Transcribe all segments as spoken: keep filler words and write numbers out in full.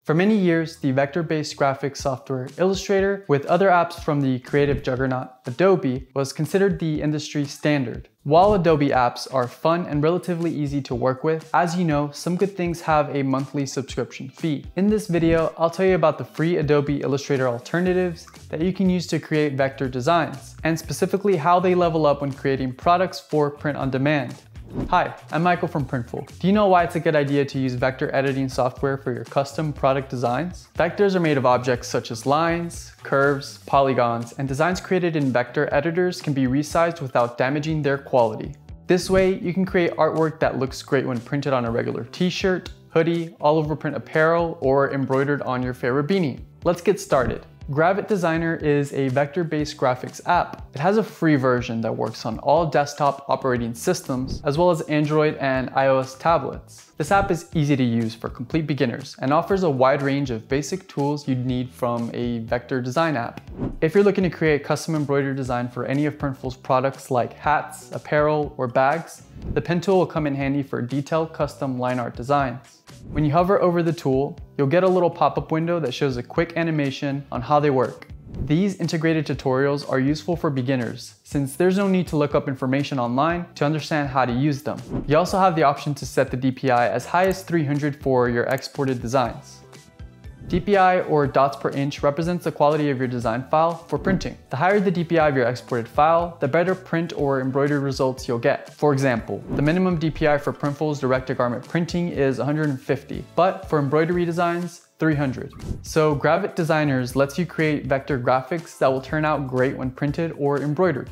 For many years, the vector-based graphics software Illustrator, with other apps from the creative juggernaut Adobe, was considered the industry standard. While Adobe apps are fun and relatively easy to work with, as you know, some good things have a monthly subscription fee. In this video, I'll tell you about the free Adobe Illustrator alternatives that you can use to create vector designs, and specifically how they level up when creating products for print on demand. Hi, I'm Michael from Printful. Do you know why it's a good idea to use vector editing software for your custom product designs? Vectors are made of objects such as lines, curves, polygons, and designs created in vector editors can be resized without damaging their quality. This way, you can create artwork that looks great when printed on a regular t-shirt, hoodie, all over print apparel, or embroidered on your favorite beanie. Let's get started. Gravit Designer is a vector-based graphics app. It has a free version that works on all desktop operating systems, as well as Android and iOS tablets. This app is easy to use for complete beginners and offers a wide range of basic tools you'd need from a vector design app. If you're looking to create custom embroidery design for any of Printful's products like hats, apparel, or bags, the pen tool will come in handy for detailed custom line art designs. When you hover over the tool, you'll get a little pop-up window that shows a quick animation on how they work. These integrated tutorials are useful for beginners, since there's no need to look up information online to understand how to use them. You also have the option to set the D P I as high as three hundred for your exported designs. D P I, or dots per inch, represents the quality of your design file for printing. The higher the D P I of your exported file, the better print or embroidery results you'll get. For example, the minimum D P I for Printful's direct-to-garment printing is one hundred fifty, but for embroidery designs, three hundred. So Gravit Designers lets you create vector graphics that will turn out great when printed or embroidered.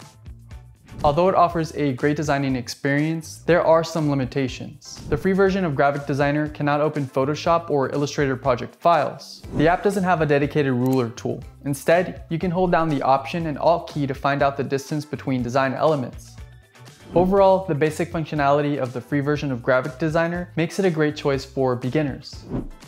Although it offers a great designing experience, there are some limitations. The free version of Gravit Designer cannot open Photoshop or Illustrator project files. The app doesn't have a dedicated ruler tool. Instead, you can hold down the Option and Alt key to find out the distance between design elements. Overall, the basic functionality of the free version of Gravit Designer makes it a great choice for beginners.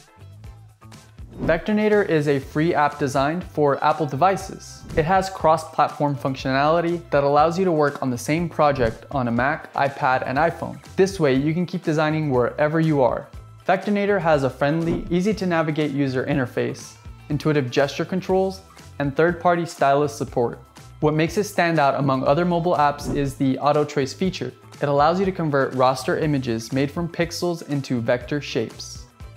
Vectornator is a free app designed for Apple devices. It has cross-platform functionality that allows you to work on the same project on a Mac, iPad, and iPhone. This way, you can keep designing wherever you are. Vectornator has a friendly, easy-to-navigate user interface, intuitive gesture controls, and third-party stylus support. What makes it stand out among other mobile apps is the auto trace feature. It allows you to convert raster images made from pixels into vector shapes.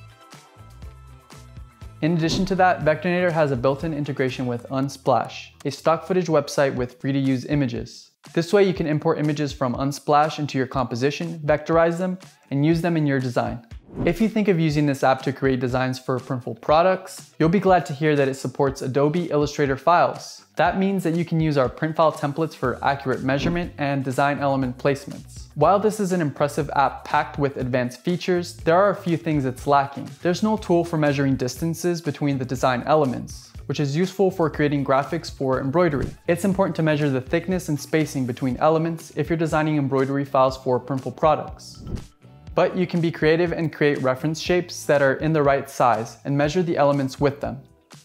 In addition to that, Vectornator has a built-in integration with Unsplash, a stock footage website with free-to-use images. This way you can import images from Unsplash into your composition, vectorize them, and use them in your design. If you think of using this app to create designs for Printful products, you'll be glad to hear that it supports Adobe Illustrator files. That means that you can use our print file templates for accurate measurement and design element placements. While this is an impressive app packed with advanced features, there are a few things it's lacking. There's no tool for measuring distances between the design elements, which is useful for creating graphics for embroidery. It's important to measure the thickness and spacing between elements if you're designing embroidery files for Printful products. But you can be creative and create reference shapes that are in the right size and measure the elements with them.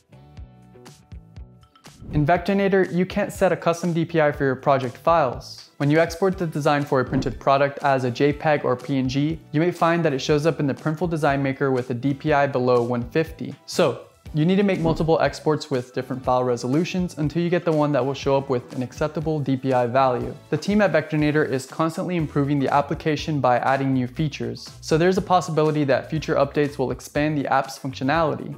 In Vectornator, you can't set a custom D P I for your project files. When you export the design for a printed product as a JPEG or P N G, you may find that it shows up in the Printful Design Maker with a D P I below one fifty. So, you need to make multiple exports with different file resolutions until you get the one that will show up with an acceptable D P I value. The team at Vectornator is constantly improving the application by adding new features, so there's a possibility that future updates will expand the app's functionality.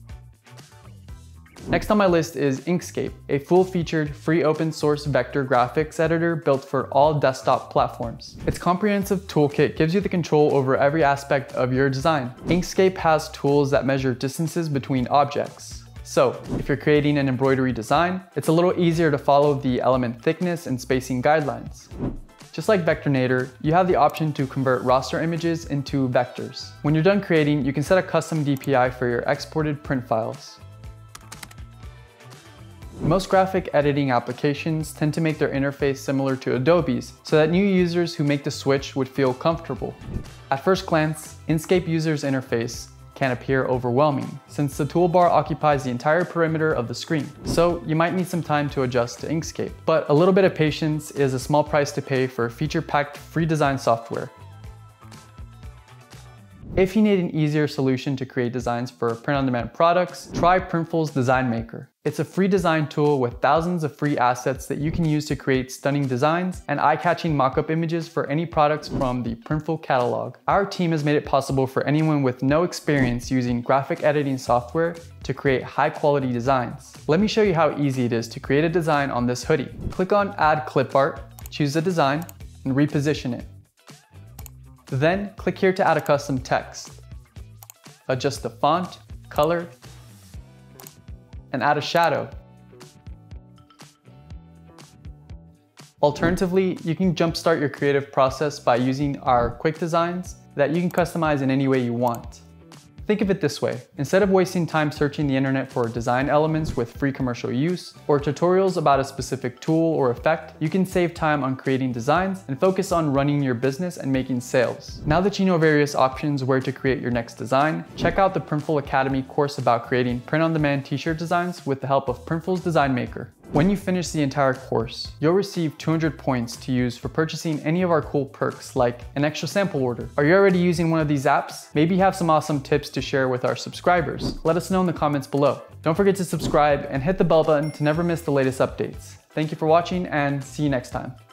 Next on my list is Inkscape, a full-featured, free open-source vector graphics editor built for all desktop platforms. Its comprehensive toolkit gives you the control over every aspect of your design. Inkscape has tools that measure distances between objects. So, if you're creating an embroidery design, it's a little easier to follow the element thickness and spacing guidelines. Just like Vectornator, you have the option to convert raster images into vectors. When you're done creating, you can set a custom D P I for your exported print files. Most graphic editing applications tend to make their interface similar to Adobe's, so that new users who make the switch would feel comfortable. At first glance, Inkscape user's interface can appear overwhelming, since the toolbar occupies the entire perimeter of the screen. So you might need some time to adjust to Inkscape. But a little bit of patience is a small price to pay for feature-packed free design software. If you need an easier solution to create designs for print-on-demand products, try Printful's Design Maker. It's a free design tool with thousands of free assets that you can use to create stunning designs and eye-catching mock-up images for any products from the Printful catalog. Our team has made it possible for anyone with no experience using graphic editing software to create high-quality designs. Let me show you how easy it is to create a design on this hoodie. Click on Add Clip Art, choose a design, and reposition it. Then click here to add a custom text. Adjust the font, color, and add a shadow. Alternatively, you can jumpstart your creative process by using our quick designs that you can customize in any way you want. Think of it this way. Instead of wasting time searching the internet for design elements with free commercial use or tutorials about a specific tool or effect, you can save time on creating designs and focus on running your business and making sales. Now that you know various options where to create your next design, check out the Printful Academy course about creating print-on-demand t-shirt designs with the help of Printful's Design Maker. When you finish the entire course, you'll receive two hundred points to use for purchasing any of our cool perks like an extra sample order. Are you already using one of these apps? Maybe you have some awesome tips to share with our subscribers. Let us know in the comments below. Don't forget to subscribe and hit the bell button to never miss the latest updates. Thank you for watching and see you next time.